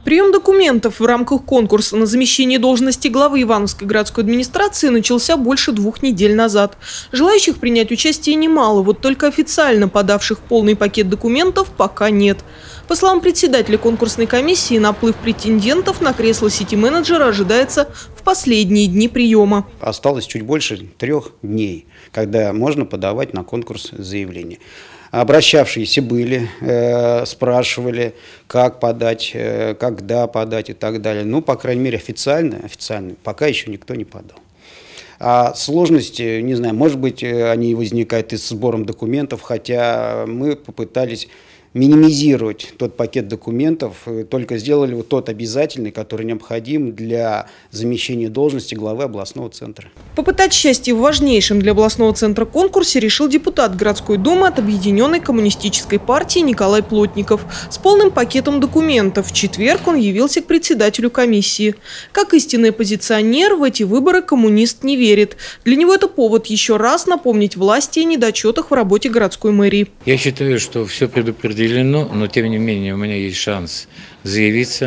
Прием документов в рамках конкурса на замещение должности главы Ивановской городской администрации начался больше 2 недель назад. Желающих принять участие немало, вот только официально подавших полный пакет документов пока нет. По словам председателя конкурсной комиссии, наплыв претендентов на кресло сити-менеджера ожидается в последние дни приема. Осталось чуть больше 3 дней, когда можно подавать на конкурс заявление. Обращавшиеся были, спрашивали, как подать, когда подать и так далее. Ну, по крайней мере, официально пока еще никто не подал. А сложности, не знаю, может быть, они возникают и с сбором документов, хотя мы попытались минимизировать тот пакет документов, только сделали вот тот обязательный, который необходим для замещения должности главы областного центра. Попытать счастье в важнейшем для областного центра конкурсе решил депутат городской думы от Объединенной коммунистической партии Николай Плотников. С полным пакетом документов в четверг он явился к председателю комиссии. Как истинный оппозиционер, в эти выборы коммунист не верит. Для него это повод еще раз напомнить власти о недочетах в работе городской мэрии. Я считаю, что все предупредено. Но тем не менее у меня есть шанс заявить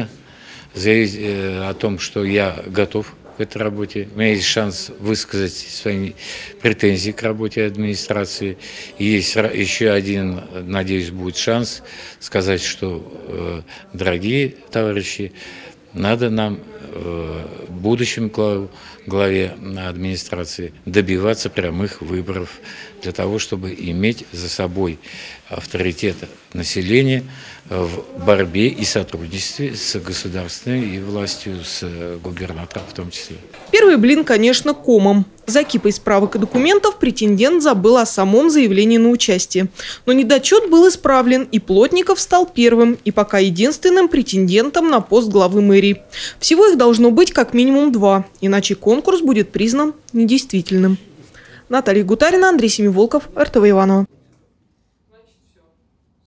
о том, что я готов к этой работе. У меня есть шанс высказать свои претензии к работе администрации. И есть еще один, надеюсь, будет шанс сказать, что, дорогие товарищи, надо нам в будущем главе администрации добиваться прямых выборов для того, чтобы иметь за собой авторитет населения в борьбе и сотрудничестве с государственной и властью, с губернатором в том числе. Первый блин, конечно, комом. За кипой справок и документов претендент забыл о самом заявлении на участие. Но недочет был исправлен, и Плотников стал первым и пока единственным претендентом на пост главы мэрии. Всего их должно быть как минимум 2, иначе конкурс будет признан недействительным. Наталья Гутарина, Андрей Семиволков, РТВ Иваново.